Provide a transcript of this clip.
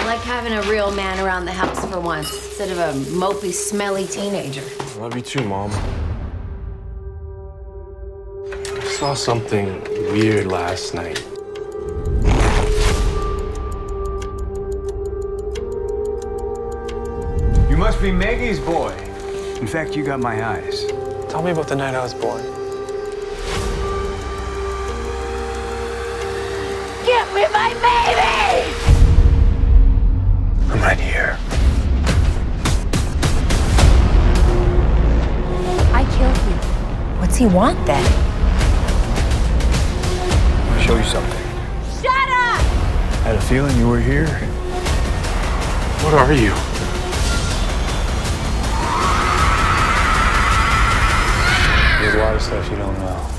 like having a real man around the house for once, instead of a mopey, smelly teenager. I love you too, Mom. I saw something weird last night. You must be Maggie's boy. In fact, you got my eyes. Tell me about the night I was born. Give me my baby! I'm right here. I killed you. What's he want then? I'll show you something. Shut up! I had a feeling you were here. What are you? There's a lot of stuff you don't know.